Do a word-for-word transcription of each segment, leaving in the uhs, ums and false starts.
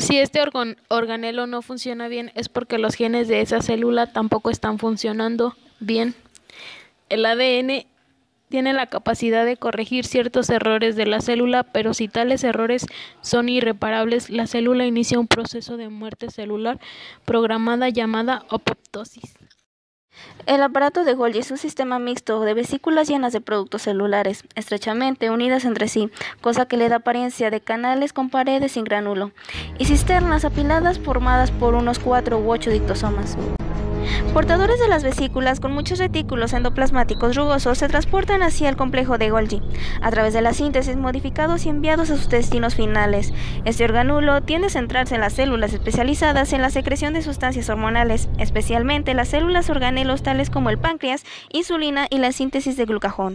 Si este orgon- organelo no funciona bien, es porque los genes de esa célula tampoco están funcionando bien. El A D N tiene la capacidad de corregir ciertos errores de la célula, pero si tales errores son irreparables, la célula inicia un proceso de muerte celular programada llamada apoptosis. El aparato de Golgi es un sistema mixto de vesículas llenas de productos celulares, estrechamente unidas entre sí, cosa que le da apariencia de canales con paredes sin gránulo, y cisternas apiladas formadas por unos cuatro u ocho dictosomas. Portadores de las vesículas con muchos retículos endoplasmáticos rugosos se transportan hacia el complejo de Golgi, a través de la síntesis modificados y enviados a sus destinos finales. Este organulo tiende a centrarse en las células especializadas en la secreción de sustancias hormonales, especialmente las células organelos tales como el páncreas, insulina y la síntesis de glucagón.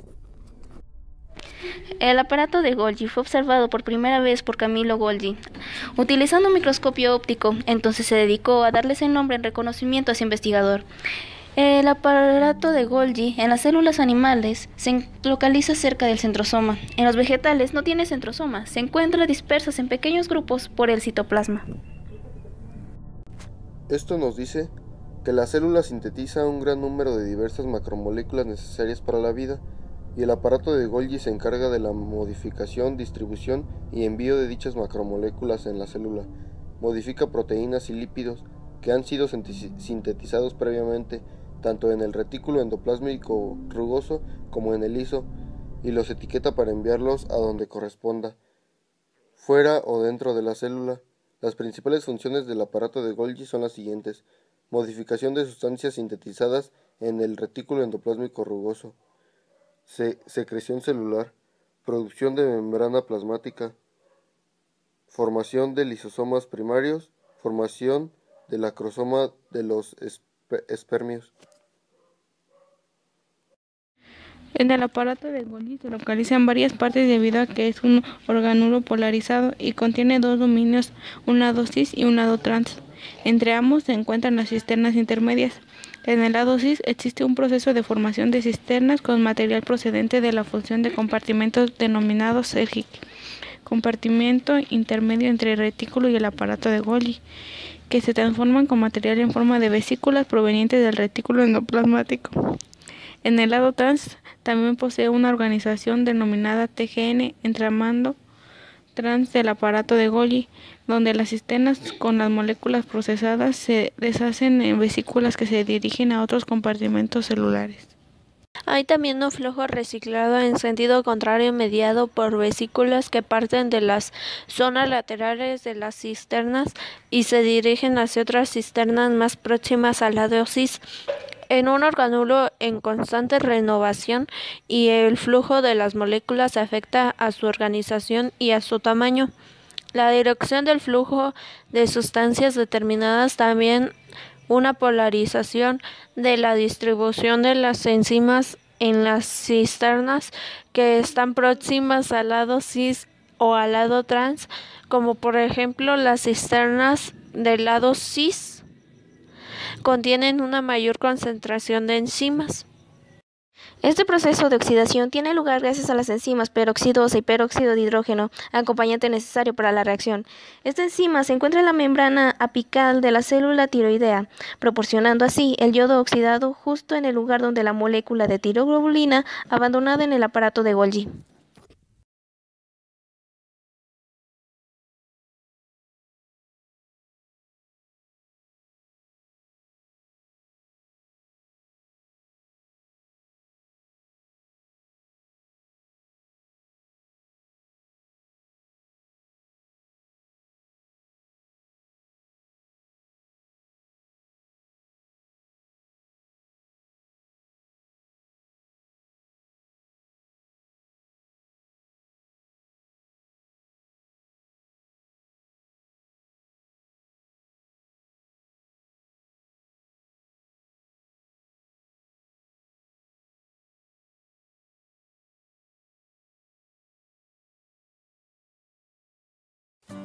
El aparato de Golgi fue observado por primera vez por Camillo Golgi, utilizando un microscopio óptico. Entonces se dedicó a darle ese nombre en reconocimiento a ese investigador. El aparato de Golgi en las células animales se localiza cerca del centrosoma. En los vegetales no tiene centrosoma, se encuentra dispersas en pequeños grupos por el citoplasma. Esto nos dice que la célula sintetiza un gran número de diversas macromoléculas necesarias para la vida, y el aparato de Golgi se encarga de la modificación, distribución y envío de dichas macromoléculas en la célula. Modifica proteínas y lípidos que han sido sintetizados previamente, tanto en el retículo endoplásmico rugoso como en el liso, y los etiqueta para enviarlos a donde corresponda, fuera o dentro de la célula. Las principales funciones del aparato de Golgi son las siguientes: modificación de sustancias sintetizadas en el retículo endoplásmico rugoso, Se secreción celular, producción de membrana plasmática, formación de lisosomas primarios, formación del acrosoma de los esp espermios. En el aparato de Golgi se localizan varias partes debido a que es un organulo polarizado y contiene dos dominios, un lado cis y un lado trans. Entre ambos se encuentran las cisternas intermedias. En el lado cis existe un proceso de formación de cisternas con material procedente de la función de compartimentos denominados Sergic, compartimento intermedio entre el retículo y el aparato de Golgi, que se transforman con material en forma de vesículas provenientes del retículo endoplasmático. En el lado trans también posee una organización denominada T G N, entramado trans del aparato de Golgi, donde las cisternas con las moléculas procesadas se deshacen en vesículas que se dirigen a otros compartimentos celulares. Hay también un flujo reciclado en sentido contrario mediado por vesículas que parten de las zonas laterales de las cisternas y se dirigen hacia otras cisternas más próximas al lado cis, en un organulo en constante renovación, y el flujo de las moléculas afecta a su organización y a su tamaño. La dirección del flujo de sustancias determinadas también una polarización de la distribución de las enzimas en las cisternas que están próximas al lado cis o al lado trans, como por ejemplo las cisternas del lado cis contienen una mayor concentración de enzimas. Este proceso de oxidación tiene lugar gracias a las enzimas peroxidasa y peróxido de hidrógeno, acompañante necesario para la reacción. Esta enzima se encuentra en la membrana apical de la célula tiroidea, proporcionando así el yodo oxidado justo en el lugar donde la molécula de tiroglobulina abandonada en el aparato de Golgi.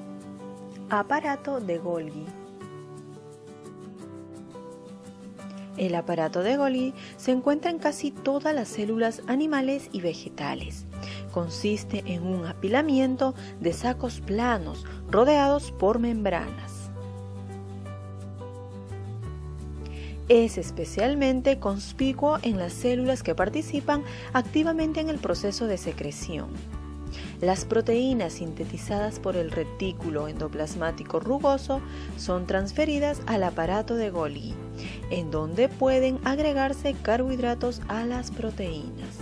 Aparato de Golgi. El aparato de Golgi se encuentra en casi todas las células animales y vegetales. Consiste en un apilamiento de sacos planos rodeados por membranas. Es especialmente conspicuo en las células que participan activamente en el proceso de secreción. Las proteínas sintetizadas por el retículo endoplasmático rugoso son transferidas al aparato de Golgi, en donde pueden agregarse carbohidratos a las proteínas.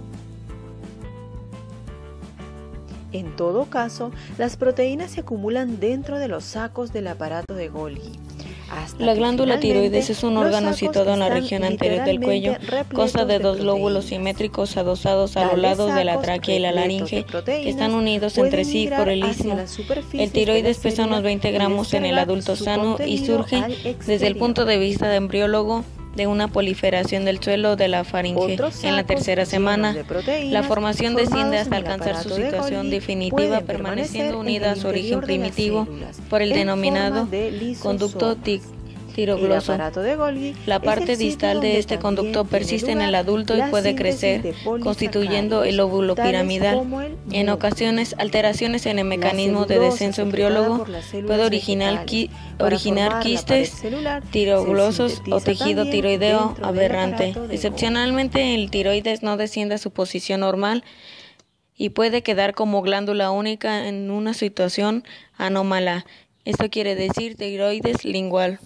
En todo caso, las proteínas se acumulan dentro de los sacos del aparato de Golgi. La glándula tiroides es un órgano situado en la región anterior del cuello. Consta de dos lóbulos simétricos adosados a los lados de la tráquea y la laringe, que están unidos entre sí por el istmo. El tiroides pesa unos veinte gramos en el adulto sano y surge desde el punto de vista de embriólogo de una proliferación del suelo de la faringe. En la tercera semana, la formación desciende hasta alcanzar su situación definitiva, permaneciendo unida a su origen primitivo por el denominado conducto tirogloso. La parte distal de este conducto persiste en el adulto y puede crecer, constituyendo el óvulo piramidal. En ocasiones, alteraciones en el mecanismo de descenso embriólogo puede originar, qui originar quistes tiroglosos o tejido tiroideo aberrante. Excepcionalmente, el tiroides no desciende a su posición normal y puede quedar como glándula única en una situación anómala. Esto quiere decir tiroides lingual.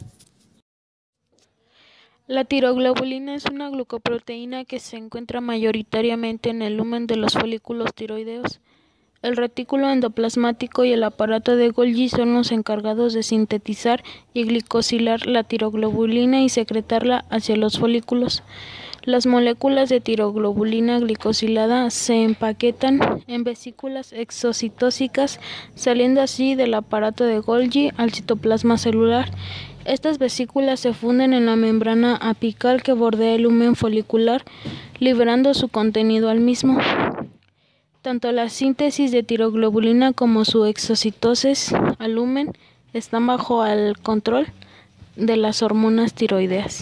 La tiroglobulina es una glucoproteína que se encuentra mayoritariamente en el lumen de los folículos tiroideos. El retículo endoplasmático y el aparato de Golgi son los encargados de sintetizar y glicosilar la tiroglobulina y secretarla hacia los folículos. Las moléculas de tiroglobulina glicosilada se empaquetan en vesículas exocitósicas, saliendo así del aparato de Golgi al citoplasma celular. Estas vesículas se funden en la membrana apical que bordea el lumen folicular, liberando su contenido al mismo. Tanto la síntesis de tiroglobulina como su exocitosis al lumen están bajo el control de las hormonas tiroideas.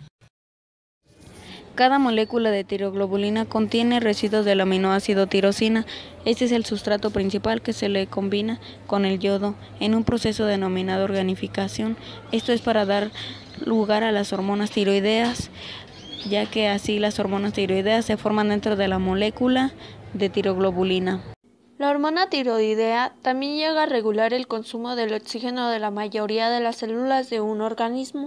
Cada molécula de tiroglobulina contiene residuos del aminoácido tirosina. Este es el sustrato principal que se le combina con el yodo en un proceso denominado organificación. Esto es para dar lugar a las hormonas tiroideas, ya que así las hormonas tiroideas se forman dentro de la molécula de tiroglobulina. La hormona tiroidea también llega a regular el consumo del oxígeno de la mayoría de las células de un organismo.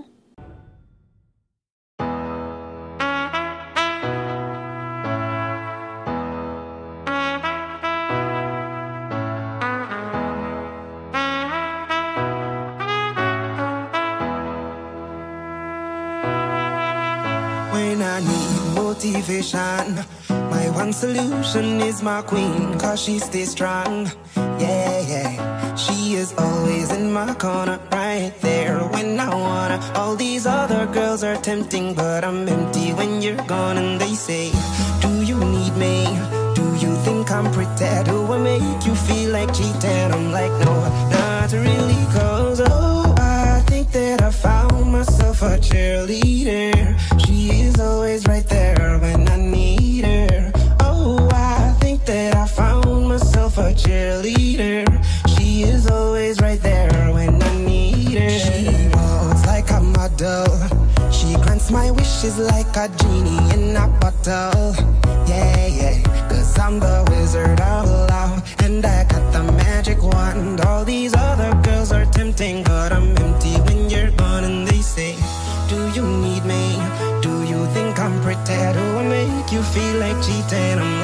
When I need motivation, my one solution is my queen, cause she stays strong. Yeah, yeah, she is always in my corner, right there when I wanna. All these other girls are tempting, but I'm empty when you're gone. And they say, do you need me? Do you think I'm pretty? Do I make you feel like cheating? I'm like, no, not really, cause oh, I think that I found myself a cheerleader. She is always right there when I need her. Oh, I think that I found myself a cheerleader. She is always right there when I need her. She walks like a model. She grants my wishes like a genie in a bottle. Yeah, yeah, cause I'm the wizard of love, and I got the magic wand. All these other girls are tempting, but I'm empty when you're gone. And they say, do you need me? Do you think I'm pretty? Do I make you feel like cheating? I'm